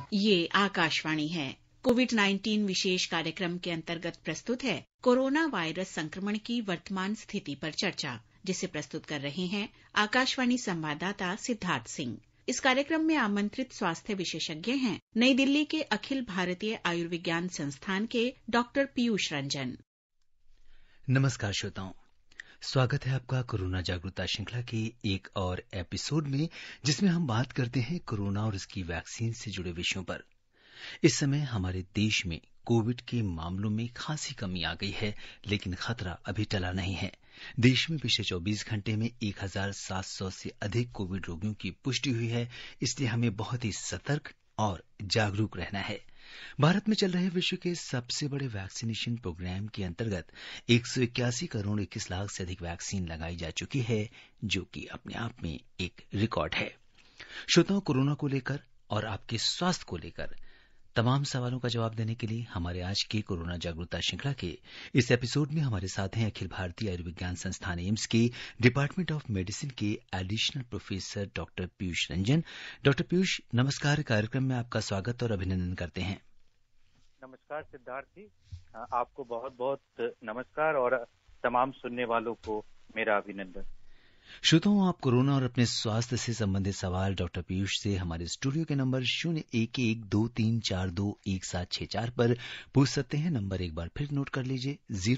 ये आकाशवाणी है। कोविड-19 विशेष कार्यक्रम के अंतर्गत प्रस्तुत है कोरोना वायरस संक्रमण की वर्तमान स्थिति पर चर्चा, जिसे प्रस्तुत कर रहे हैं आकाशवाणी संवाददाता सिद्धार्थ सिंह। इस कार्यक्रम में आमंत्रित स्वास्थ्य विशेषज्ञ हैं नई दिल्ली के अखिल भारतीय आयुर्विज्ञान संस्थान के डॉक्टर पीयूष रंजन। नमस्कार श्रोताओं, स्वागत है आपका कोरोना जागरूकता श्रृंखला के एक और एपिसोड में, जिसमें हम बात करते हैं कोरोना और इसकी वैक्सीन से जुड़े विषयों पर। इस समय हमारे देश में कोविड के मामलों में खासी कमी आ गई है, लेकिन खतरा अभी टला नहीं है। देश में पिछले 24 घंटे में 1700 से अधिक कोविड रोगियों की पुष्टि हुई है, इसलिए हमें बहुत ही सतर्क और जागरूक रहना है। भारत में चल रहे विश्व के सबसे बड़े वैक्सीनेशन प्रोग्राम के अंतर्गत 181 करोड़ 21 लाख से अधिक वैक्सीन लगाई जा चुकी है, जो कि अपने आप में एक रिकॉर्ड है। श्रोताओं, कोरोना को लेकर और आपके स्वास्थ्य को लेकर तमाम सवालों का जवाब देने के लिए हमारे आज के कोरोना जागरूकता श्रृंखला के इस एपिसोड में हमारे साथ हैं अखिल भारतीय आयुर्विज्ञान संस्थान एम्स के डिपार्टमेंट ऑफ मेडिसिन के additional professor doctor Piyush Ranjan. Doctor Piyush, नमस्कार। कार्यक्रम में आपका स्वागत और अभिनंदन करते हैं। नमस्कार सिद्धार्थ जी, आपको बहुत बहुत नमस्कार और तमाम सुनने वालों को मेरा अभिनंदन। श्रोताओं, आप कोरोना और अपने स्वास्थ्य से संबंधित सवाल डॉक्टर पीयूष से हमारे स्टूडियो के नंबर 0112342164 पर पूछ सकते हैं। नंबर एक बार फिर नोट कर लीजिए,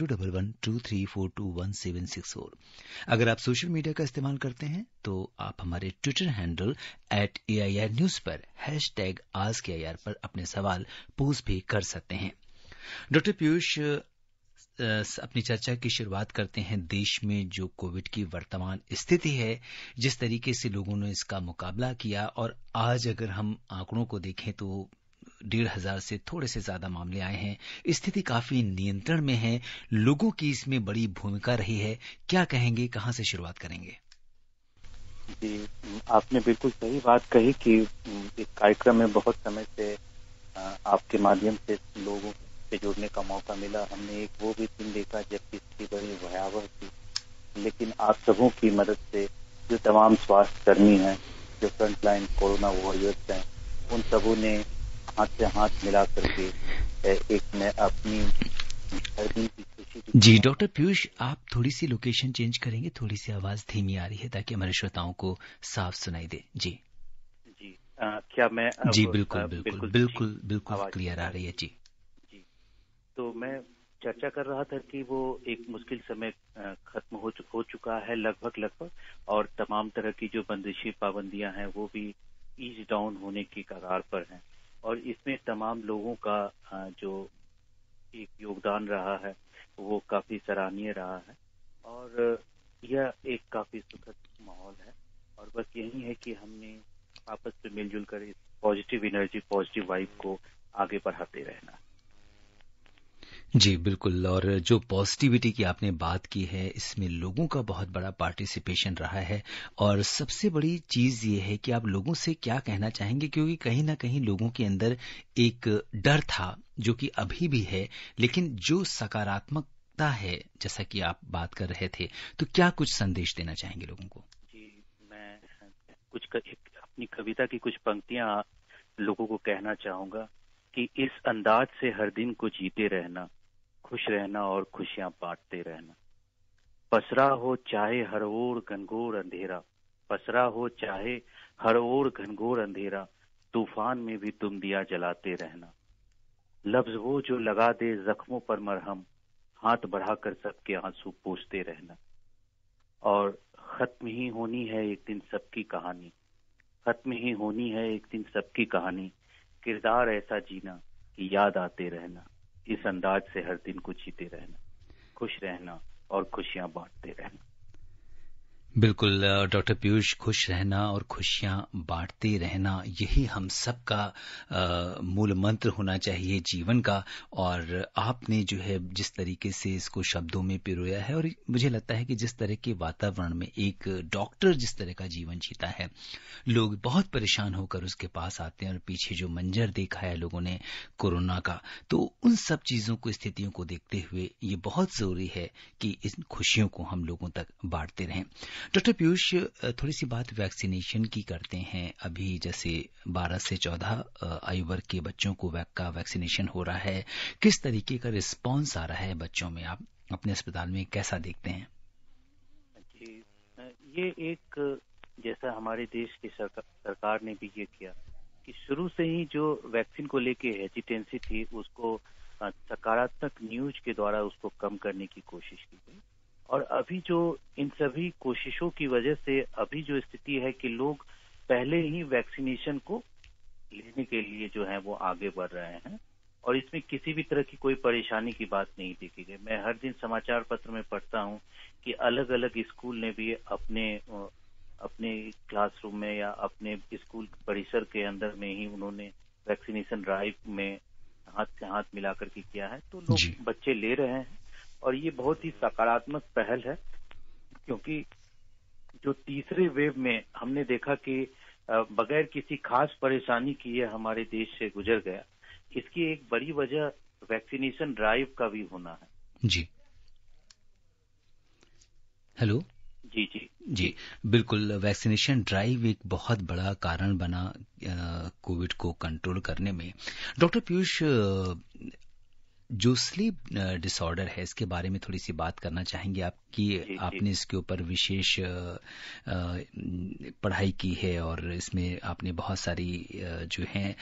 01123421764। अगर आप सोशल मीडिया का इस्तेमाल करते हैं तो आप हमारे ट्विटर हैंडल @AIR न्यूज पर #AskAIR पर अपने सवाल पोस्ट भी कर सकते हैं। डॉक्टर पीयूष, अपनी चर्चा की शुरुआत करते हैं। देश में जो कोविड की वर्तमान स्थिति है, जिस तरीके से लोगों ने इसका मुकाबला किया, और आज अगर हम आंकड़ों को देखें तो 1,500 से थोड़े से ज्यादा मामले आए हैं। स्थिति काफी नियंत्रण में है, लोगों की इसमें बड़ी भूमिका रही है। क्या कहेंगे, कहां से शुरुआत करेंगे? जी, आपने बिल्कुल सही बात कही कि इस कार्यक्रम में बहुत समय से आपके माध्यम से लोगों से जुड़ने का मौका मिला। हमने एक वो भी दिन देखा जबकि इसकी बड़ी भयावह थी, लेकिन आप सबों की मदद से जो तमाम स्वास्थ्य कर्मी हैं, जो फ्रंटलाइन कोरोना वॉरियर्स हैं, उन सबों ने हाथ से हाथ मिला करके एक में अपनी हर दिन की खुशी। जी डॉक्टर पीयूष, आप थोड़ी सी लोकेशन चेंज करेंगे? थोड़ी सी आवाज धीमी आ रही है, ताकि हमारे श्रोताओं को साफ सुनाई दे। जी जी, क्या मैं जी बिल्कुल क्लियर आ रही है। जी, तो मैं चर्चा कर रहा था कि वो एक मुश्किल समय खत्म हो चुका है लगभग, और तमाम तरह की जो बंदिशी पाबंदियां हैं वो भी ईज डाउन होने की कगार पर हैं, और इसमें तमाम लोगों का जो एक योगदान रहा है वो काफी सराहनीय रहा है, और यह एक काफी सुखद माहौल है। और बस यही है कि हमने आपस में मिलजुल कर इस पॉजिटिव एनर्जी, पॉजिटिव वाइब को आगे बढ़ाते रहना। जी बिल्कुल, और जो पॉजिटिविटी की आपने बात की है, इसमें लोगों का बहुत बड़ा पार्टिसिपेशन रहा है, और सबसे बड़ी चीज ये है कि आप लोगों से क्या कहना चाहेंगे, क्योंकि कहीं ना कहीं लोगों के अंदर एक डर था, जो कि अभी भी है, लेकिन जो सकारात्मकता है, जैसा कि आप बात कर रहे थे, तो क्या कुछ संदेश देना चाहेंगे लोगों को? जी, मैं अपनी कविता की कुछ पंक्तियां लोगों को कहना चाहूंगा कि इस अंदाज से हर दिन को जीते रहना, खुश रहना और खुशियां बांटते रहना। पसरा हो चाहे हर ओर घनघोर अंधेरा, पसरा हो चाहे हर ओर घनघोर अंधेरा, तूफान में भी तुम दिया जलाते रहना। लफ्ज वो जो लगा दे जख्मों पर मरहम, हाथ बढ़ाकर सबके आंसू पोंछते रहना। और खत्म ही होनी है एक दिन सबकी कहानी, खत्म ही होनी है एक दिन सबकी कहानी, किरदार ऐसा जीना कि याद आते रहना। इस अंदाज से हर दिन को जीते रहना, खुश रहना और खुशियां बांटते रहना। बिल्कुल डॉक्टर पीयूष, खुश रहना और खुशियां बांटते रहना, यही हम सबका मूल मंत्र होना चाहिए जीवन का। और आपने जो है जिस तरीके से इसको शब्दों में पिरोया है, और मुझे लगता है कि जिस तरह के वातावरण में एक डॉक्टर जिस तरह का जीवन जीता है, लोग बहुत परेशान होकर उसके पास आते हैं, और पीछे जो मंजर देखा है लोगों ने कोरोना का, तो उन सब चीजों को, स्थितियों को देखते हुए ये बहुत जरूरी है कि इन खुशियों को हम लोगों तक बांटते रहें। डॉक्टर पीयूष, थोड़ी सी बात वैक्सीनेशन की करते हैं। अभी जैसे 12 से 14 आयु वर्ग के बच्चों को का वैक्सीनेशन हो रहा है, किस तरीके का रिस्पांस आ रहा है बच्चों में? आप अपने अस्पताल में कैसा देखते हैं? जी, ये एक जैसा हमारे देश की सरकार ने भी ये किया कि शुरू से ही जो वैक्सीन को लेके हेजिटेंसी थी उसको सकारात्मक न्यूज के द्वारा उसको कम करने की कोशिश की गई। और अभी जो इन सभी कोशिशों की वजह से अभी जो स्थिति है कि लोग पहले ही वैक्सीनेशन को लेने के लिए जो है वो आगे बढ़ रहे हैं और इसमें किसी भी तरह की कोई परेशानी की बात नहीं देखी गई। मैं हर दिन समाचार पत्र में पढ़ता हूं कि अलग अलग स्कूल ने भी अपने क्लासरूम में या अपने स्कूल परिसर के अंदर में ही उन्होंने वैक्सीनेशन ड्राइव में हाथ से हाथ मिलाकर के किया है, तो लोग बच्चे ले रहे हैं और ये बहुत ही सकारात्मक पहल है। क्योंकि जो तीसरे वेव में हमने देखा कि बगैर किसी खास परेशानी किए हमारे देश से गुजर गया, इसकी एक बड़ी वजह वैक्सीनेशन ड्राइव का भी होना है। जी, हेलो। जी, बिल्कुल। वैक्सीनेशन ड्राइव एक बहुत बड़ा कारण बना कोविड को कंट्रोल करने में। डॉक्टर पीयूष, जो स्लीप डिसऑर्डर है, इसके बारे में थोड़ी सी बात करना चाहेंगे आपने इसके ऊपर विशेष पढ़ाई की है और इसमें आपने बहुत सारी जो है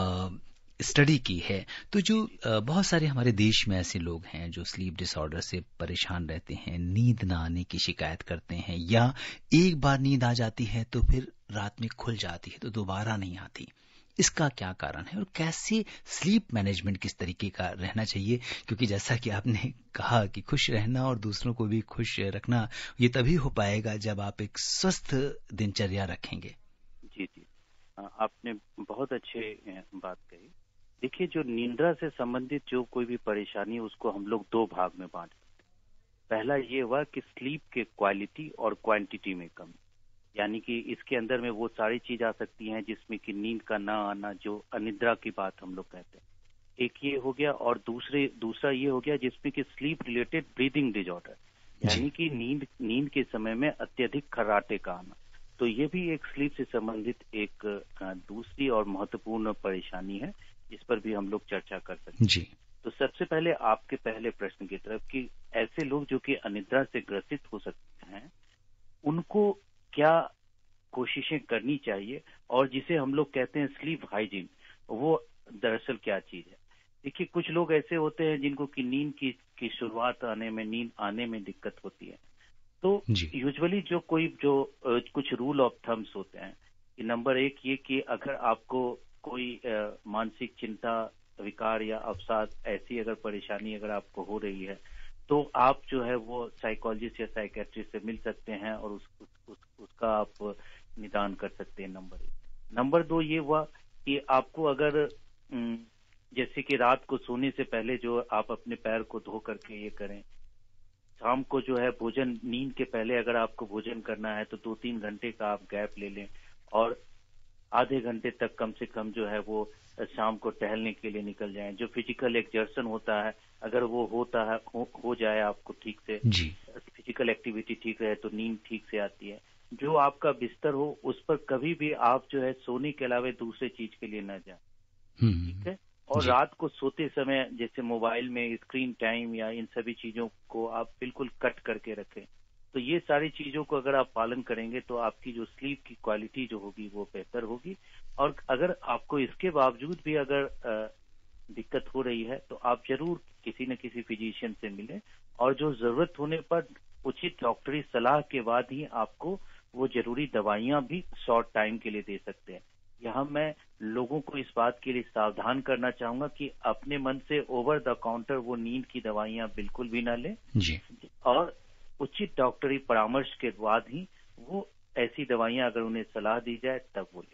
स्टडी की है। तो जो बहुत सारे हमारे देश में ऐसे लोग हैं जो स्लीप डिसऑर्डर से परेशान रहते हैं, नींद ना आने की शिकायत करते हैं, या एक बार नींद आ जाती है तो फिर रात में खुल जाती है तो दोबारा नहीं आती। इसका क्या कारण है और कैसे स्लीप मैनेजमेंट किस तरीके का रहना चाहिए? क्योंकि जैसा कि आपने कहा कि खुश रहना और दूसरों को भी खुश रखना ये तभी हो पाएगा जब आप एक स्वस्थ दिनचर्या रखेंगे। जी, आपने बहुत अच्छे बात कही। देखिए, जो निद्रा से संबंधित जो कोई भी परेशानी है उसको हम लोग दो भाग में बांट सकते हैं। पहला ये हुआ कि स्लीप के क्वालिटी और क्वांटिटी में कमी, यानी कि इसके अंदर में वो सारी चीज आ सकती हैं जिसमें कि नींद का ना आना, जो अनिद्रा की बात हम लोग कहते हैं। एक ये हो गया और दूसरा ये हो गया जिसमें कि स्लीप रिलेटेड ब्रीदिंग डिसऑर्डर, यानी कि नींद के समय में अत्यधिक खर्राटे का आना। तो ये भी एक स्लीप से संबंधित एक दूसरी और महत्वपूर्ण परेशानी है जिस पर भी हम लोग चर्चा कर सकते हैं। जी। तो सबसे पहले आपके पहले प्रश्न की तरफ कि ऐसे लोग जो कि अनिद्रा से ग्रसित हो सकते हैं उनको क्या कोशिशें करनी चाहिए और जिसे हम लोग कहते हैं स्लीप हाइजीन, वो दरअसल क्या चीज है। देखिए, कुछ लोग ऐसे होते हैं जिनको कि नींद की शुरुआत नींद आने में दिक्कत होती है। तो यूजुअली जो कुछ रूल ऑफ थम्स होते हैं कि नंबर 1 ये कि अगर आपको कोई मानसिक चिंता, विकार या अवसाद ऐसी अगर परेशानी अगर आपको हो रही है तो आप जो है वो साइकोलॉजिस्ट या साइकेट्रिस्ट से मिल सकते हैं और उसका आप निदान कर सकते हैं। नंबर 1। नंबर 2 ये हुआ कि आपको अगर जैसे कि रात को सोने से पहले जो आप अपने पैर को धो करके ये करें, शाम को जो है भोजन, नींद के पहले अगर आपको भोजन करना है तो 2-3 घंटे का आप गैप ले लें और आधे घंटे तक कम से कम जो है वो शाम को टहलने के लिए निकल जाएं। जो फिजिकल एक्सर्शन होता है अगर वो होता है हो जाए आपको ठीक से, फिजिकल एक्टिविटी ठीक रहे तो नींद ठीक से आती है। जो आपका बिस्तर हो उस पर कभी भी आप जो है सोने के अलावा दूसरे चीज के लिए न जाए, ठीक है। और रात को सोते समय जैसे मोबाइल में स्क्रीन टाइम या इन सभी चीजों को आप बिल्कुल कट करके रखें। तो ये सारी चीजों को अगर आप पालन करेंगे तो आपकी जो स्लीप की क्वालिटी जो होगी वो बेहतर होगी। और अगर आपको इसके बावजूद भी अगर दिक्कत हो रही है तो आप जरूर किसी न किसी फिजिशियन से मिलें और जो जरूरत होने पर उचित डॉक्टरी सलाह के बाद ही आपको वो जरूरी दवाइयां भी शॉर्ट टाइम के लिए दे सकते हैं। यहाँ मैं लोगों को इस बात के लिए सावधान करना चाहूंगा कि अपने मन से ओवर द काउंटर वो नींद की दवाइयां बिल्कुल भी ना लें और उचित डॉक्टरी परामर्श के बाद ही वो ऐसी दवाइयां अगर उन्हें सलाह दी जाए तब वो लें।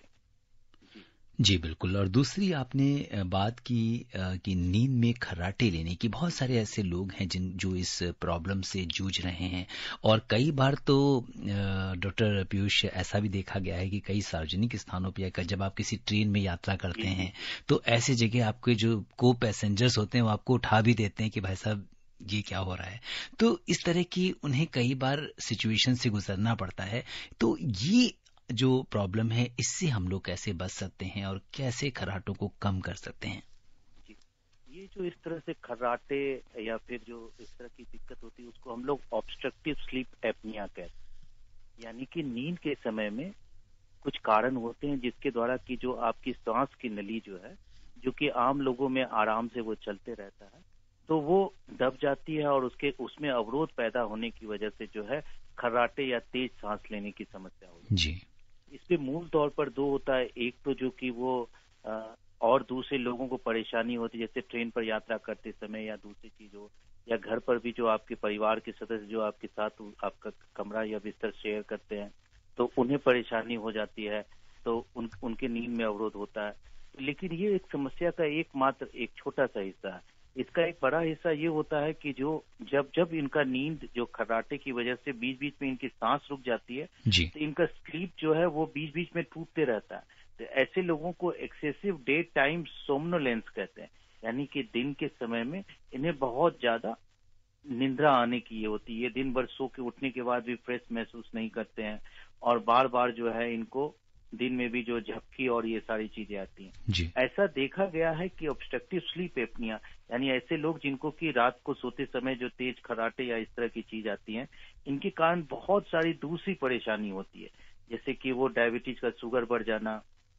जी बिल्कुल। और दूसरी आपने बात की कि नींद में खर्राटे लेने की। बहुत सारे ऐसे लोग हैं जो इस प्रॉब्लम से जूझ रहे हैं और कई बार तो डॉक्टर पीयूष ऐसा भी देखा गया है कि कई सार्वजनिक स्थानों पर जब आप किसी ट्रेन में यात्रा करते हैं तो ऐसे जगह आपके जो को पैसेंजर्स होते हैं वो आपको उठा भी देते हैं कि भाई साहब ये क्या हो रहा है। तो इस तरह की उन्हें कई बार सिचुएशन से गुजरना पड़ता है। तो ये जो प्रॉब्लम है, इससे हम लोग कैसे बच सकते हैं और कैसे खर्राटों को कम कर सकते हैं? ये जो इस तरह से खर्राटे या फिर जो इस तरह की दिक्कत होती है उसको हम लोग ऑब्स्ट्रक्टिव स्लीप एपनिया कहते हैं। यानी कि नींद के समय में कुछ कारण होते हैं जिसके द्वारा कि जो आपकी सांस की नली जो है, जो कि आम लोगों में आराम से वो चलते रहता है, तो वो दब जाती है और उसमें अवरोध पैदा होने की वजह से जो है खर्राटे या तेज सांस लेने की समस्या होती है जी। इसपे मूल तौर पर दो होता है। एक तो जो कि वो और दूसरे लोगों को परेशानी होती है, जैसे ट्रेन पर यात्रा करते समय या दूसरी चीज हो, या घर पर भी जो आपके परिवार के सदस्य जो आपके साथ आपका कमरा या बिस्तर शेयर करते हैं तो उन्हें परेशानी हो जाती है, तो उनके नींद में अवरोध होता है। लेकिन ये एक समस्या का एक छोटा सा हिस्सा है। इसका एक बड़ा हिस्सा ये होता है कि जो जब इनका नींद जो खर्राटे की वजह से बीच बीच में इनकी सांस रुक जाती है जी। तो इनका स्लीप जो है वो बीच बीच में टूटते रहता है। तो ऐसे लोगों को एक्सेसिव डे टाइम सोमनोलेंस कहते हैं, यानी कि दिन के समय में इन्हें बहुत ज्यादा निंद्रा आने की ये होती है। दिन भर सो के उठने के बाद भी फ्रेश महसूस नहीं करते हैं और बार बार जो है इनको दिन में भी जो झपकी और ये सारी चीजें आती हैं। जी। ऐसा देखा गया है कि ऑब्स्ट्रक्टिव स्लीप एपनिया यानी ऐसे लोग जिनको कि रात को सोते समय जो तेज खर्राटे या इस तरह की चीज आती हैं, इनके कारण बहुत सारी दूसरी परेशानी होती है, जैसे कि वो डायबिटीज का शुगर बढ़ जाना,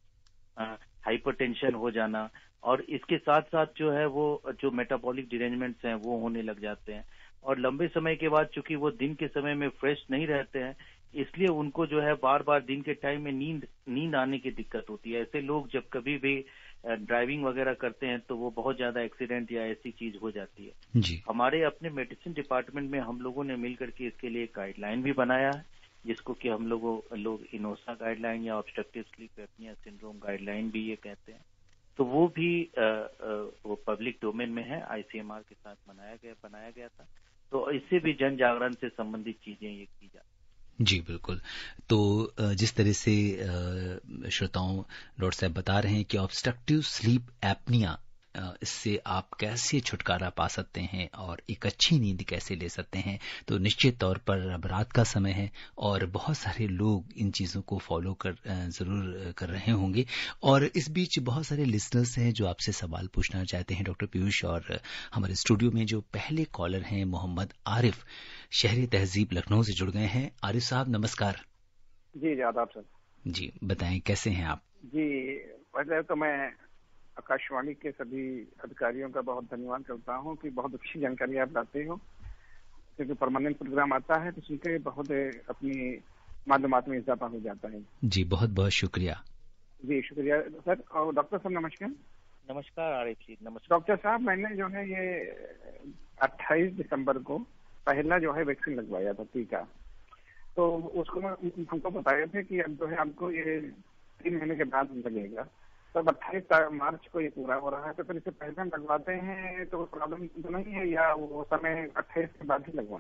हाइपरटेंशन हो जाना, और इसके साथ साथ जो है वो जो मेटाबॉलिक डिरेंजमेंट्स हैं वो होने लग जाते हैं। और लंबे समय के बाद चूंकि वो दिन के समय में फ्रेश नहीं रहते हैं, इसलिए उनको जो है बार बार दिन के टाइम में नींद आने की दिक्कत होती है। ऐसे लोग जब कभी भी ड्राइविंग वगैरह करते हैं तो वो बहुत ज्यादा एक्सीडेंट या ऐसी चीज हो जाती है। जी। हमारे अपने मेडिसिन डिपार्टमेंट में हम लोगों ने मिलकर के इसके लिए एक गाइडलाइन भी बनाया है, जिसको कि हम लोग इनोसा गाइडलाइन या obstructive sleep apnoea syndrome guideline भी ये कहते हैं। तो वो भी वो पब्लिक डोमेन में है, ICMR के साथ बनाया गया था। तो इससे भी जन जागरण से संबंधित चीजें ये की जाती। जी बिल्कुल। तो जिस तरह से श्रोताओं डॉक्टर साहब बता रहे हैं कि ऑब्स्ट्रक्टिव स्लीप एपनिया, इससे आप कैसे छुटकारा पा सकते हैं और एक अच्छी नींद कैसे ले सकते हैं, तो निश्चित तौर पर अब रात का समय है और बहुत सारे लोग इन चीज़ों को फॉलो ज़रूर कर रहे होंगे। और इस बीच बहुत सारे लिसनर्स हैं जो आपसे सवाल पूछना चाहते हैं डॉक्टर पीयूष। और हमारे स्टूडियो में जो पहले कॉलर हैं मोहम्मद आरिफ, शहरी तहजीब लखनऊ से जुड़ गए हैं। आरिफ साहब नमस्कार। जी आदाब सर। जी बताएं कैसे हैं आप? जी पहले तो मैं आकाशवाणी के सभी अधिकारियों का बहुत धन्यवाद करता हूं कि बहुत अच्छी जानकारी आप लाते हो, क्योंकि परमानेंट प्रोग्राम आता है तो सुनकर बहुत अपनी मालूमात में इजाफा हो जाता है। जी बहुत बहुत शुक्रिया। जी शुक्रिया सर। और डॉक्टर साहब नमस्कार। नमस्कार आरिफ जी। नमस्कार डॉक्टर साहब, मैंने जो है ये 28 दिसंबर को पहला जो है वैक्सीन लगवाया था, टीका। तो उसको हमको बताए थे कि अब जो है आपको ये 3 महीने के बाद लगेगा। तो 28 मार्च को ये पूरा हो रहा है, तो फिर इससे पहले हम लगवाते हैं तो प्रॉब्लम तो नहीं है, या वो समय 28 के बाद ही लगवाएं?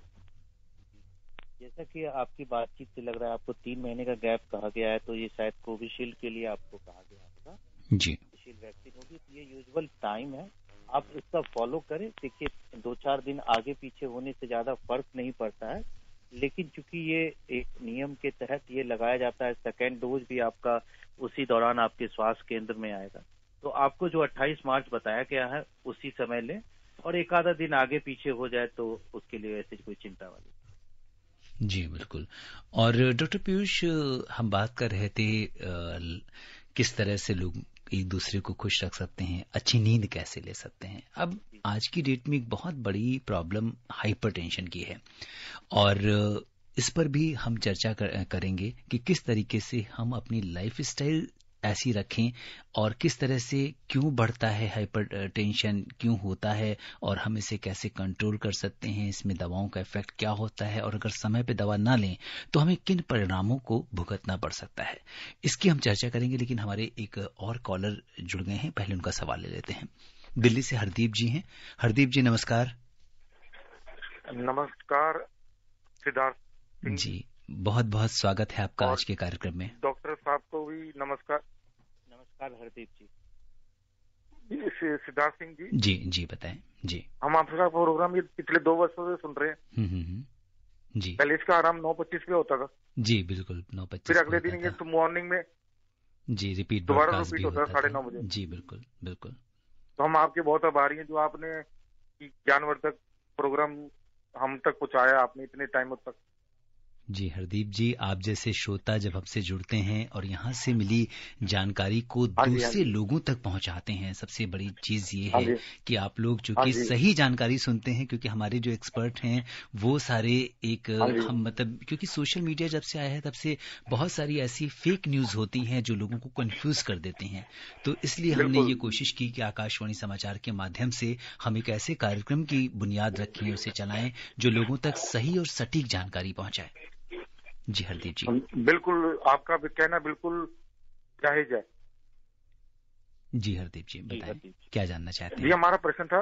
जैसा कि आपकी बातचीत से लग रहा है आपको 3 महीने का गैप कहा गया है, तो ये शायद कोविशील्ड के लिए आपको कहा गया होगा। जी कोविशील्ड वैक्सीन होगी, तो ये यूजुअल टाइम है, आप इसका फॉलो करें। देखिए 2-4 दिन आगे पीछे होने से ज्यादा फर्क नहीं पड़ता है, लेकिन चूंकि ये एक नियम के तहत ये लगाया जाता है, सेकेंड डोज भी आपका उसी दौरान आपके स्वास्थ्य केंद्र में आएगा। तो आपको जो 28 मार्च बताया गया है उसी समय लें, और एक आधा दिन आगे पीछे हो जाए तो उसके लिए ऐसी कोई चिंता वाली। जी बिल्कुल। और डॉक्टर पीयूष, हम बात कर रहे थे किस तरह से लोग एक दूसरे को खुश रख सकते हैं, अच्छी नींद कैसे ले सकते हैं। अब आज की डेट में एक बहुत बड़ी प्रॉब्लम हाइपरटेंशन की है, और इस पर भी हम चर्चा करेंगे कि किस तरीके से हम अपनी लाइफ स्टाइल ऐसी रखें और किस तरह से क्यों बढ़ता है हाइपरटेंशन, क्यों होता है और हम इसे कैसे कंट्रोल कर सकते हैं, इसमें दवाओं का इफेक्ट क्या होता है, और अगर समय पे दवा ना लें तो हमें किन परिणामों को भुगतना पड़ सकता है, इसकी हम चर्चा करेंगे। लेकिन हमारे एक और कॉलर जुड़ गए हैं, पहले उनका सवाल ले लेते हैं। दिल्ली से हरदीप जी हैं। हरदीप जी नमस्कार। नमस्कार सिद्धार्थ जी, बहुत बहुत स्वागत है आपका आज के कार्यक्रम में। डॉक्टर साहब को भी नमस्कार। नमस्कार हरदीप जी। सिद्धार्थ सिंह जी। जी जी बताएं जी। हम आपका प्रोग्राम ये पिछले 2 वर्षों से सुन रहे हैं। जी। पहले इसका आराम 9:25 पे होता था। जी बिल्कुल 9:25। फिर अगले दिन ये तो मॉर्निंग में जी रिपीट दोबारा ब्रॉडकास्ट भी होता होता था 9:30 बजे। जी बिल्कुल बिल्कुल। तो हम आपके बहुत आभारी हैं जो आपने ज्ञानवर्धक प्रोग्राम हम तक पहुंचाया, आपने इतने टाइम तक। जी हरदीप जी, आप जैसे श्रोता जब हमसे जुड़ते हैं और यहाँ से मिली जानकारी को दूसरे लोगों तक पहुँचाते हैं, सबसे बड़ी चीज ये है कि आप लोग जो कि सही जानकारी सुनते हैं, क्योंकि हमारे जो एक्सपर्ट हैं वो सारे एक हम मतलब क्योंकि सोशल मीडिया जब से आया है तब से बहुत सारी ऐसी फेक न्यूज होती हैं जो लोगों को कंफ्यूज कर देते हैं। तो इसलिए हमने ये कोशिश की कि आकाशवाणी समाचार के माध्यम से हम एक ऐसे कार्यक्रम की बुनियाद रखें, उसे चलाएं जो लोगों तक सही और सटीक जानकारी पहुंचाए। जी हरदीप जी। बिल्कुल, आपका कहना बिल्कुल जायज है। जी हरदीप जी बताएं, क्या जानना चाहते हैं? जी हमारा प्रश्न था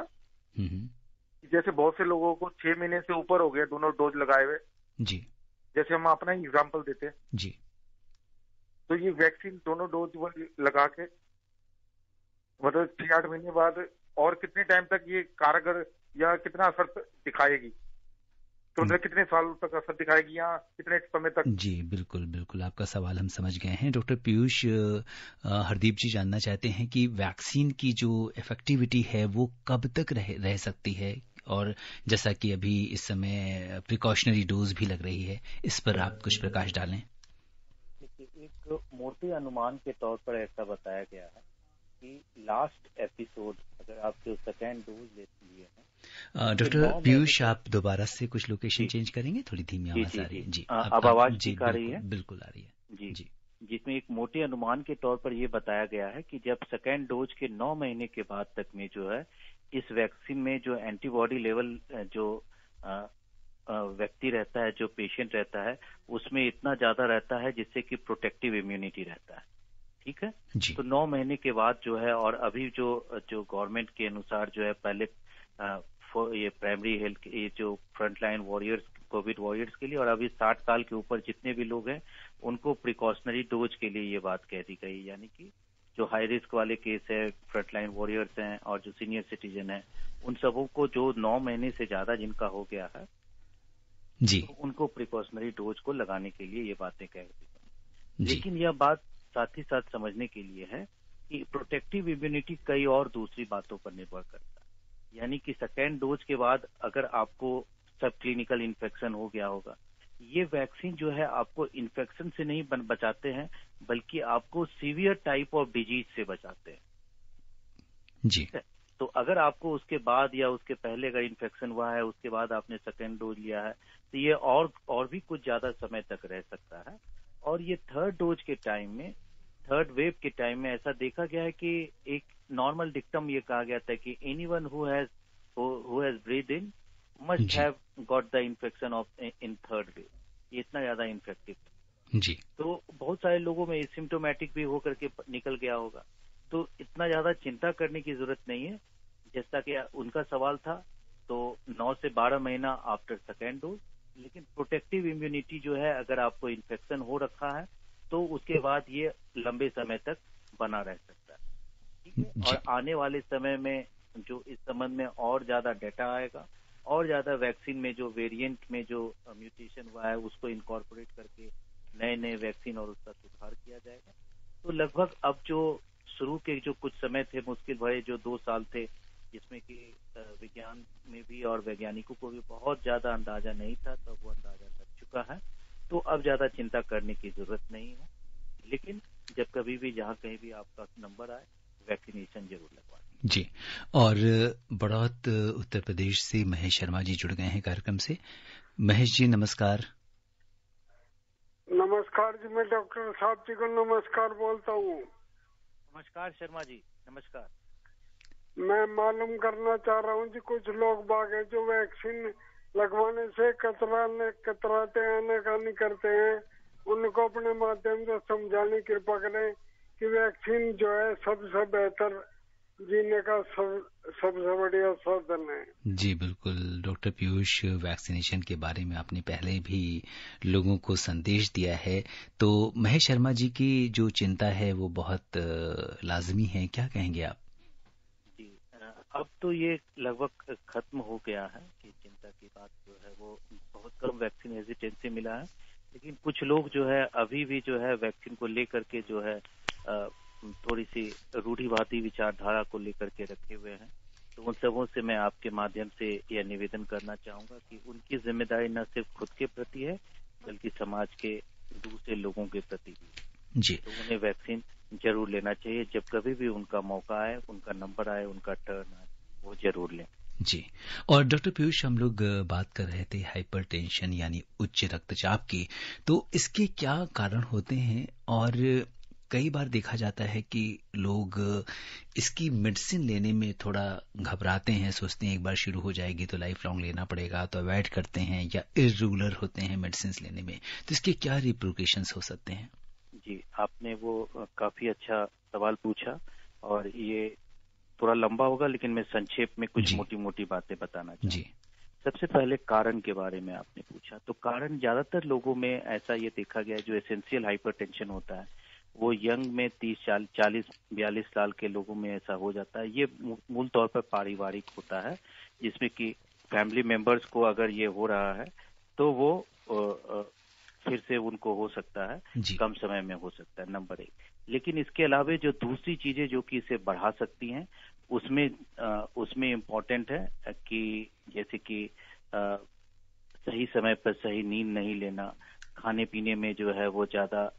जैसे बहुत से लोगों को 6 महीने से ऊपर हो गया दोनों डोज लगाए हुए। जी। जैसे हम अपना एग्जांपल देते हैं जी, तो ये वैक्सीन दोनों डोज लगा के मतलब 6-8 महीने बाद और कितने टाइम तक ये कारगर या कितना असर दिखाएगी? तो मतलब कितने साल तक असर दिखाएगी या कितने समय तक? जी बिल्कुल बिल्कुल, आपका सवाल हम समझ गए हैं। डॉक्टर पीयूष, हरदीप जी जानना चाहते हैं कि वैक्सीन की जो इफेक्टिविटी है वो कब तक रह सकती है, और जैसा कि अभी इस समय प्रिकॉशनरी डोज भी लग रही है, इस पर आप कुछ प्रकाश डालें। एक मोटे अनुमान के तौर पर ऐसा बताया गया है कि लास्ट एपिसोड अगर आप जो सेकेंड डोज लेती है। डॉक्टर पीयूष, आप दोबारा से कुछ लोकेशन चेंज करेंगे? थोड़ी धीमी आवाज आ रही है। जी अब आवाज ठीक आ रही है? बिल्कुल आ रही है जी। जिसमें एक मोटे अनुमान के तौर पर यह बताया गया है कि जब सेकेंड डोज के 9 महीने के बाद तक में जो है इस वैक्सीन में जो एंटीबॉडी लेवल जो व्यक्ति रहता है, जो पेशेंट रहता है, उसमें इतना ज्यादा रहता है जिससे कि प्रोटेक्टिव इम्यूनिटी रहता है। ठीक है जी। तो 9 महीने के बाद जो है, और अभी जो गवर्नमेंट के अनुसार जो है पहले ये प्राइमरी हेल्थ ये जो फ्रंटलाइन वॉरियर्स, कोविड वॉरियर्स के लिए, और अभी 60 साल के ऊपर जितने भी लोग हैं उनको प्रिकॉशनरी डोज के लिए ये बात कह दी गई, यानी कि जो हाई रिस्क वाले केस है, फ्रंटलाइन वॉरियर्स हैं और जो सीनियर सिटीजन है, उन सबों को जो 9 महीने से ज्यादा जिनका हो गया है जी, तो उनको प्रिकॉशनरी डोज को लगाने के लिए ये बातें कह दी। लेकिन यह बात साथ ही साथ समझने के लिए है कि प्रोटेक्टिव इम्यूनिटी कई और दूसरी बातों पर निर्भर करता है। यानी कि सेकेंड डोज के बाद अगर आपको सब क्लिनिकल इन्फेक्शन हो गया होगा, ये वैक्सीन जो है आपको इन्फेक्शन से नहीं बचाते हैं, बल्कि आपको सीवियर टाइप ऑफ डिजीज से बचाते हैं जी। तो अगर आपको उसके बाद या उसके पहले अगर इन्फेक्शन हुआ है, उसके बाद आपने सेकेंड डोज लिया है, तो ये और भी कुछ ज्यादा समय तक रह सकता है। और ये थर्ड डोज के टाइम में, थर्ड वेव के टाइम में ऐसा देखा गया है कि एक नॉर्मल डिक्टम ये कहा गया था कि anyone who has breathe in must have got the infection of in third wave. ये इतना ज्यादा इन्फेक्टिव जी। तो बहुत सारे लोगों में एसिम्प्टोमेटिक भी होकर के निकल गया होगा, तो इतना ज्यादा चिंता करने की जरूरत नहीं है। जैसा कि उनका सवाल था, तो 9 से 12 महीना आफ्टर सेकेंड डोज, लेकिन प्रोटेक्टिव इम्यूनिटी जो है, अगर आपको इन्फेक्शन हो रखा है तो उसके बाद ये लंबे समय तक बना रह सकता है। ठीक है। और आने वाले समय में जो इस संबंध में और ज्यादा डाटा आएगा, और ज्यादा वैक्सीन में जो वेरिएंट में जो म्यूटेशन हुआ है उसको इनकॉर्पोरेट करके नए वैक्सीन और उसका सुधार किया जाएगा। तो लगभग अब जो शुरू के जो कुछ समय थे मुश्किल भरे, जो 2 साल थे, जिसमें कि विज्ञान में भी और वैज्ञानिकों को भी बहुत ज्यादा अंदाजा नहीं था, तब वो अंदाजा लग चुका है। तो अब ज्यादा चिंता करने की जरूरत नहीं है। लेकिन जब कभी भी जहाँ कहीं भी आपका नंबर आए, वैक्सीनेशन जरूर लगवा जी। और बड़ौत उत्तर प्रदेश से महेश शर्मा जी जुड़ गए हैं कार्यक्रम से। महेश जी नमस्कार। नमस्कार जी, मैं डॉक्टर साहब जी को नमस्कार बोलता हूँ। नमस्कार शर्मा जी, नमस्कार। मैं मालूम करना चाह रहा हूँ जी, कुछ लोग बाग है जो वैक्सीन लगवाने से कतराते आनाकानी करते हैं, उनको अपने माध्यम से समझाने की कृपा करें कि वैक्सीन जो है सबसे बेहतर जीने का सबसे बढ़िया साधन है। जी बिल्कुल डॉक्टर पीयूष, वैक्सीनेशन के बारे में आपने पहले भी लोगों को संदेश दिया है, तो महेश शर्मा जी की जो चिंता है वो बहुत लाजमी है, क्या कहेंगे आप? अब तो ये लगभग खत्म हो गया है कि चिंता की बात जो है वो बहुत कम वैक्सीन हेजिटेंसी मिला है, लेकिन कुछ लोग जो है अभी भी जो है वैक्सीन को लेकर के जो है थोड़ी सी रूढ़िवादी विचारधारा को लेकर के रखे हुए हैं। तो उन सबों से मैं आपके माध्यम से यह निवेदन करना चाहूंगा कि उनकी जिम्मेदारी न सिर्फ खुद के प्रति है बल्कि समाज के दूसरे लोगों के प्रति भी जी। तो उन्हें वैक्सीन जरूर लेना चाहिए। जब कभी भी उनका मौका आए, उनका नंबर आए, उनका टर्न आए, वो जरूर लें जी। और डॉक्टर पीयूष, हम लोग बात कर रहे थे हाइपरटेंशन यानी उच्च रक्तचाप की, तो इसके क्या कारण होते हैं? और कई बार देखा जाता है कि लोग इसकी मेडिसिन लेने में थोड़ा घबराते हैं, सोचते हैं एक बार शुरू हो जाएगी तो लाइफ लॉन्ग लेना पड़ेगा, तो अवॉइड करते हैं या इरेगुलर होते हैं मेडिसिन लेने में। तो इसके क्या रिप्रिकॉशंस हो सकते हैं? जी, आपने वो काफी अच्छा सवाल पूछा और ये थोड़ा लंबा होगा, लेकिन मैं संक्षेप में कुछ मोटी मोटी बातें बताना चाहूँगा। सबसे पहले कारण के बारे में आपने पूछा, तो कारण ज्यादातर लोगों में ऐसा ये देखा गया जो एसेंशियल हाइपरटेंशन होता है वो यंग में 30-40-42 साल के लोगों में ऐसा हो जाता है। ये मूल तौर पर पारिवारिक होता है, जिसमें कि फैमिली मेंबर्स को अगर ये हो रहा है तो वो फिर से उनको हो सकता है, कम समय में हो सकता है, नंबर 1। लेकिन इसके अलावा जो दूसरी चीजें जो कि इसे बढ़ा सकती हैं उसमें इम्पोर्टेंट है कि जैसे कि सही समय पर सही नींद नहीं लेना, खाने पीने में जो है वो ज्यादा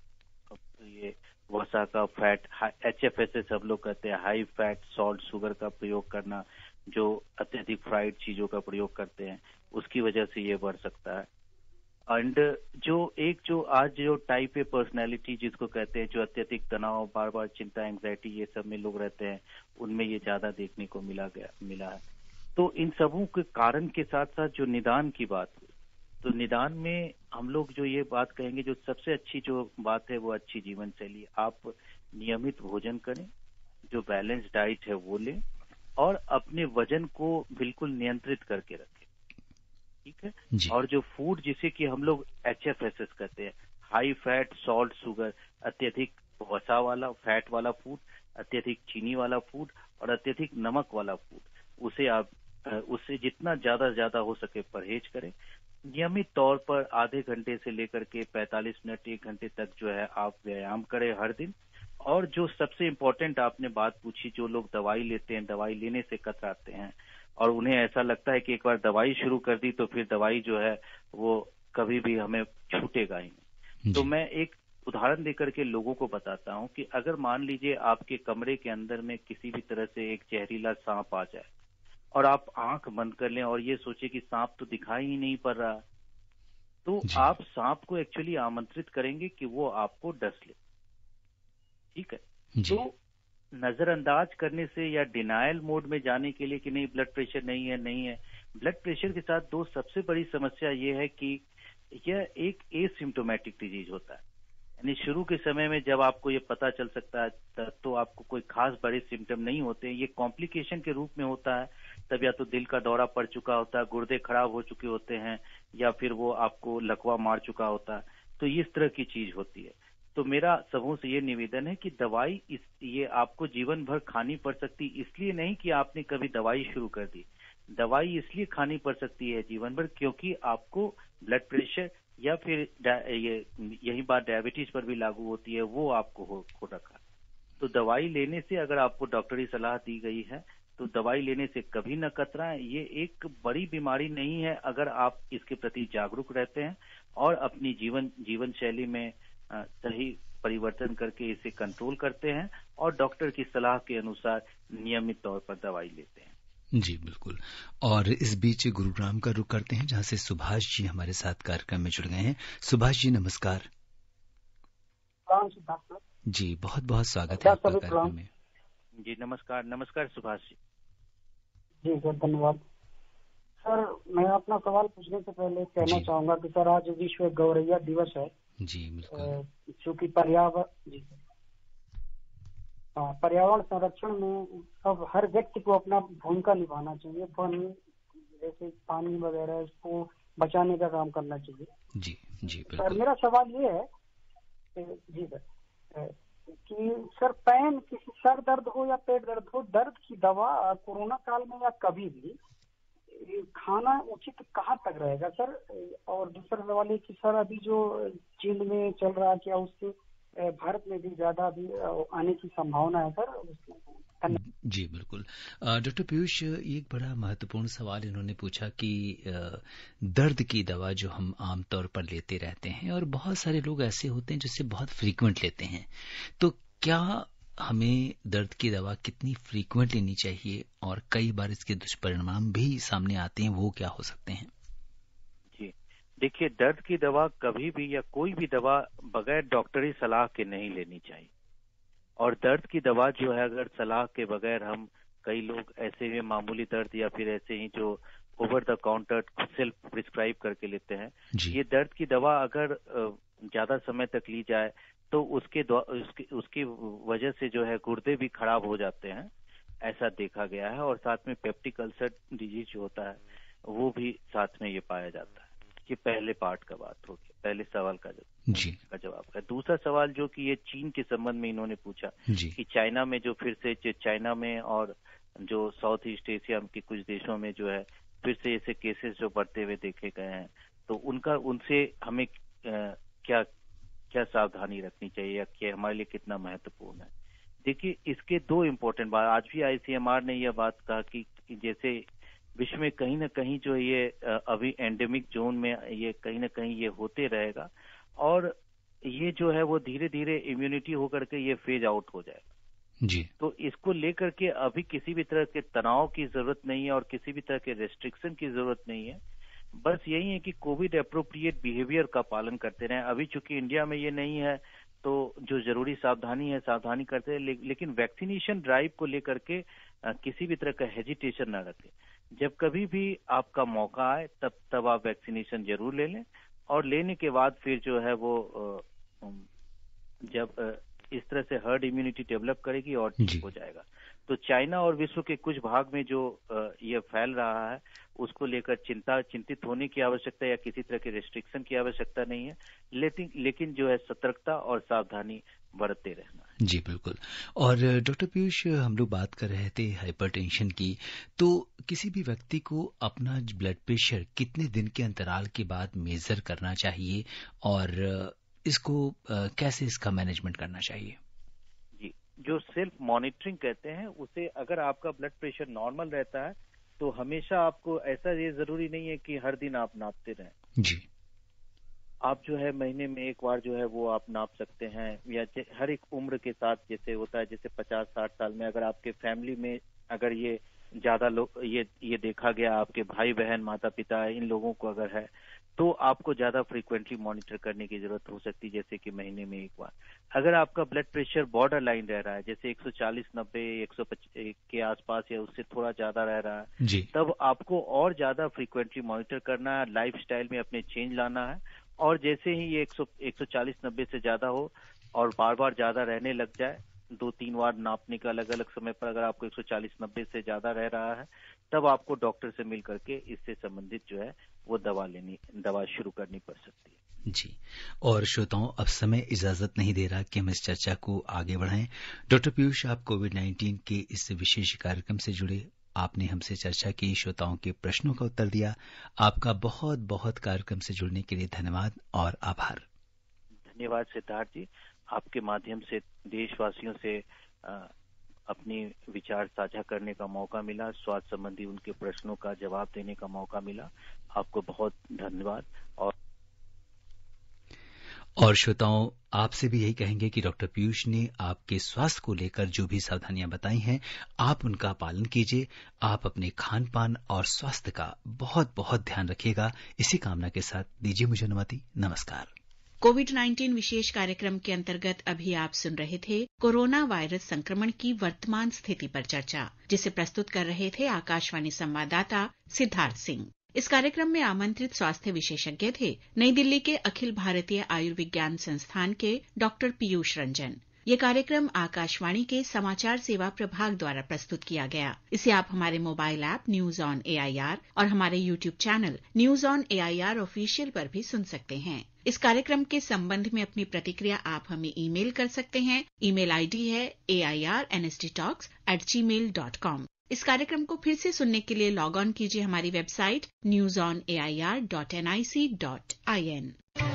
ये वसा का फैट, HFS सब लोग कहते हैं, हाई फैट सॉल्ट शुगर का प्रयोग करना, जो अत्यधिक फ्राइड चीजों का प्रयोग करते हैं, उसकी वजह से ये बढ़ सकता है। एंड जो आज जो टाइप ए पर्सनैलिटी जिसको कहते हैं, जो अत्यधिक तनाव, बार बार चिंता, एंग्जाइटी ये सब में लोग रहते हैं, उनमें ये ज्यादा देखने को मिला है। तो इन सबों के कारण के साथ साथ जो निदान की बात, तो निदान में हम लोग जो ये बात कहेंगे, जो सबसे अच्छी जो बात है वो अच्छी जीवन शैली। आप नियमित भोजन करें, जो बैलेंस डाइट है वो लें और अपने वजन को बिल्कुल नियंत्रित करके रखें, ठीक है। और जो फूड जिसे कि हम लोग HFSS कहते हैं, हाई फैट सॉल्ट शुगर, अत्यधिक वसा वाला फैट वाला फूड, अत्यधिक चीनी वाला फूड और अत्यधिक नमक वाला फूड, उससे जितना ज्यादा हो सके परहेज करें। नियमित तौर पर आधे घंटे से लेकर के 45 मिनट 1 घंटे तक जो है आप व्यायाम करें हर दिन। और जो सबसे इम्पोर्टेंट आपने बात पूछी, जो लोग दवाई लेते हैं, दवाई लेने से कतराते हैं और उन्हें ऐसा लगता है कि एक बार दवाई शुरू कर दी तो फिर दवाई जो है वो कभी भी हमें छूटेगा ही नहीं। तो मैं एक उदाहरण देकर के लोगों को बताता हूं कि अगर मान लीजिए आपके कमरे के अंदर में किसी भी तरह से एक जहरीला सांप आ जाए और आप आंख बंद कर लें और ये सोचे कि सांप तो दिखाई ही नहीं पड़ रहा, तो आप सांप को एक्चुअली आमंत्रित करेंगे कि वो आपको डस ले, ठीक है। तो नजरअंदाज करने से या डिनायल मोड में जाने के लिए कि नहीं ब्लड प्रेशर नहीं है, ब्लड प्रेशर के साथ दो सबसे बड़ी समस्या ये है कि यह एक एसिम्प्टोमेटिक डिजीज होता है, यानी शुरू के समय में जब आपको ये पता चल सकता है तो आपको कोई खास बड़े सिम्टम नहीं होते। ये कॉम्प्लिकेशन के रूप में होता है, तब या तो दिल का दौरा पड़ चुका होता है, गुर्दे खराब हो चुके होते हैं, या फिर वो आपको लकवा मार चुका होता है। तो इस तरह की चीज होती है। तो मेरा सबों से ये निवेदन है कि दवाई ये आपको जीवन भर खानी पड़ सकती, इसलिए नहीं कि आपने कभी दवाई शुरू कर दी। दवाई इसलिए खानी पड़ सकती है जीवन भर क्योंकि आपको ब्लड प्रेशर या फिर यही बात डायबिटीज पर भी लागू होती है, वो आपको हो रखा। तो दवाई लेने से अगर आपको डॉक्टरी सलाह दी गई है तो दवाई लेने से कभी न कतराएं। ये एक बड़ी बीमारी नहीं है अगर आप इसके प्रति जागरूक रहते हैं और अपनी जीवन शैली में सही परिवर्तन करके इसे कंट्रोल करते हैं और डॉक्टर की सलाह के अनुसार नियमित तौर पर दवाई लेते हैं। जी बिल्कुल। और इस बीच गुरुग्राम का रुख करते हैं, जहां से सुभाष जी हमारे साथ कार्यक्रम में जुड़ गए हैं। सुभाष जी नमस्कार। जी बहुत बहुत स्वागत है आपका कार्यक्रम में। जी नमस्कार सुभाष जी। जी सर धन्यवाद। सर मैं अपना सवाल पूछने से पहले कहना चाहूंगा कि सर आज विश्व गौरैया दिवस है। जी बिल्कुल। चूँकि पर्यावरण संरक्षण में अब हर व्यक्ति को अपना भूमिका निभाना चाहिए। जैसे पानी वगैरह इसको बचाने का काम करना चाहिए। जी सर मेरा सवाल ये है जी सर कि कि सर पेन, किसी सर दर्द हो या पेट दर्द हो, दर्द की दवा कोरोना काल में या कभी भी खाना उचित कहाँ तक रहेगा सर? और दूसरा सवाल है कि सर अभी जो चीन में चल रहा है, क्या उससे भारत में भी ज्यादा भी आने की संभावना है सर? जी बिल्कुल। डॉक्टर पीयूष, एक बड़ा महत्वपूर्ण सवाल इन्होंने पूछा कि दर्द की दवा जो हम आमतौर पर लेते रहते हैं और बहुत सारे लोग ऐसे होते हैं जिससे बहुत फ्रीक्वेंट लेते हैं, तो क्या हमें दर्द की दवा कितनी फ्रीक्वेंट लेनी चाहिए और कई बार इसके दुष्परिणाम भी सामने आते हैं, वो क्या हो सकते हैं? जी देखिए, दर्द की दवा कभी भी या कोई भी दवा बगैर डॉक्टरी सलाह के नहीं लेनी चाहिए। और दर्द की दवा जो है, अगर सलाह के बगैर हम, कई लोग ऐसे ही मामूली दर्द या फिर ऐसे ही जो over the counter self prescribe करके लेते हैं, ये दर्द की दवा अगर ज्यादा समय तक ली जाए तो उसकी वजह से जो है गुर्दे भी खराब हो जाते हैं, ऐसा देखा गया है। और साथ में पेप्टिक अल्सर डिजीज जो होता है वो भी साथ में ये पाया जाता है। ये पहले पार्ट का बात हो गया, पहले सवाल का जवाब का। दूसरा सवाल जो कि ये चीन के संबंध में इन्होंने पूछा कि चाइना में जो फिर से चाइना में और जो साउथ ईस्ट एशिया के कुछ देशों में जो है फिर से ऐसे केसेस जो बढ़ते हुए देखे गए हैं, तो उनसे हमें क्या सावधानी रखनी चाहिए या क्या हमारे लिए कितना महत्वपूर्ण है। देखिए, इसके दो इम्पोर्टेंट बात, आज भी आईसीएमआर ने यह बात कहा कि जैसे विश्व में कहीं ना कहीं जो ये अभी एंडेमिक जोन में ये कहीं ना कहीं ये होते रहेगा और ये जो है वो धीरे धीरे इम्यूनिटी होकर के ये फेज आउट हो जाएगा। जी। तो इसको लेकर के अभी किसी भी तरह के तनाव की जरूरत नहीं है और किसी भी तरह के रेस्ट्रिक्शन की जरूरत नहीं है। बस यही है कि कोविड अप्रोप्रिएट बिहेवियर का पालन करते रहें। अभी चूंकि इंडिया में ये नहीं है तो जो जरूरी सावधानी है सावधानी करते हैं, लेकिन वैक्सीनेशन ड्राइव को लेकर के किसी भी तरह का हेजिटेशन न रखें। जब कभी भी आपका मौका आए तब आप वैक्सीनेशन जरूर ले लें और लेने के बाद फिर जो है वो जब इस तरह से हर्ड इम्यूनिटी डेवलप करेगी और ठीक हो जाएगा। तो चाइना और विश्व के कुछ भाग में जो ये फैल रहा है उसको लेकर चिंतित होने की आवश्यकता या किसी तरह के रेस्ट्रिक्शन की आवश्यकता नहीं है, लेकिन जो है सतर्कता और सावधानी बरतते रहना है। जी बिल्कुल। और डॉक्टर पीयूष, हम लोग बात कर रहे थे हाइपरटेंशन की, तो किसी भी व्यक्ति को अपना ब्लड प्रेशर कितने दिन के अंतराल के बाद मेजर करना चाहिए और इसको कैसे इसका मैनेजमेंट करना चाहिए? जी, जो सेल्फ मॉनिटरिंग कहते हैं उसे, अगर आपका ब्लड प्रेशर नॉर्मल रहता है तो हमेशा आपको ऐसा ये जरूरी नहीं है कि हर दिन आप नापते रहें। जी। आप जो है महीने में एक बार जो है वो आप नाप सकते हैं, या हर एक उम्र के साथ जैसे होता है, जैसे 50-60 साल में अगर आपके फैमिली में अगर ये ज्यादा लोग ये देखा गया, आपके भाई बहन माता पिता इन लोगों को अगर है तो आपको ज्यादा फ्रीक्वेंटली मॉनिटर करने की जरूरत हो सकती है, जैसे कि महीने में एक बार। अगर आपका ब्लड प्रेशर बॉर्डर लाइन रह रहा है, जैसे 140/90 125 के आसपास या उससे थोड़ा ज्यादा रह रहा है, तब आपको और ज्यादा फ्रीक्वेंटली मॉनिटर करना है, लाइफस्टाइल में अपने चेंज लाना है। और जैसे ही ये 140/90 से ज्यादा हो और बार बार ज्यादा रहने लग जाए, 2-3 बार नापने का अलग अलग समय पर अगर आपको 140/90 से ज्यादा रह रहा है, तब आपको डॉक्टर से मिल करके इससे संबंधित जो है वो दवा शुरू करनी पड़ सकती है। जी। और श्रोताओं, अब समय इजाजत नहीं दे रहा कि हम इस चर्चा को आगे बढ़ाएं। डॉक्टर पीयूष, आप कोविड-19 के इस विशेष कार्यक्रम से जुड़े, आपने हमसे चर्चा की, श्रोताओं के प्रश्नों का उत्तर दिया। आपका बहुत बहुत कार्यक्रम से जुड़ने के लिए धन्यवाद और आभार। धन्यवाद सिद्धार्थ जी, आपके माध्यम से देशवासियों से अपनी विचार साझा करने का मौका मिला, स्वास्थ्य संबंधी उनके प्रश्नों का जवाब देने का मौका मिला। आपको बहुत धन्यवाद। और श्रोताओं, आपसे भी यही कहेंगे कि डॉक्टर पीयूष ने आपके स्वास्थ्य को लेकर जो भी सावधानियां बताई हैं, आप उनका पालन कीजिए। आप अपने खान पान और स्वास्थ्य का बहुत बहुत ध्यान रखिएगा। इसी कामना के साथ दीजिए मुझे अनुमति। नमस्कार। कोविड-19 विशेष कार्यक्रम के अंतर्गत अभी आप सुन रहे थे कोरोना वायरस संक्रमण की वर्तमान स्थिति पर चर्चा, जिसे प्रस्तुत कर रहे थे आकाशवाणी संवाददाता सिद्धार्थ सिंह। इस कार्यक्रम में आमंत्रित स्वास्थ्य विशेषज्ञ थे नई दिल्ली के अखिल भारतीय आयुर्विज्ञान संस्थान के डॉक्टर पीयूष रंजन। ये कार्यक्रम आकाशवाणी के समाचार सेवा प्रभाग द्वारा प्रस्तुत किया गया। इसे आप हमारे mobile app news on AIR और हमारे YouTube channel news on AIR official पर भी सुन सकते हैं। इस कार्यक्रम के संबंध में अपनी प्रतिक्रिया आप हमें ईमेल कर सकते हैं। ईमेल आईडी है airnsttalks@gmail.com। इस कार्यक्रम को फिर से सुनने के लिए लॉग ऑन कीजिए हमारी वेबसाइट newsonair.nic.in।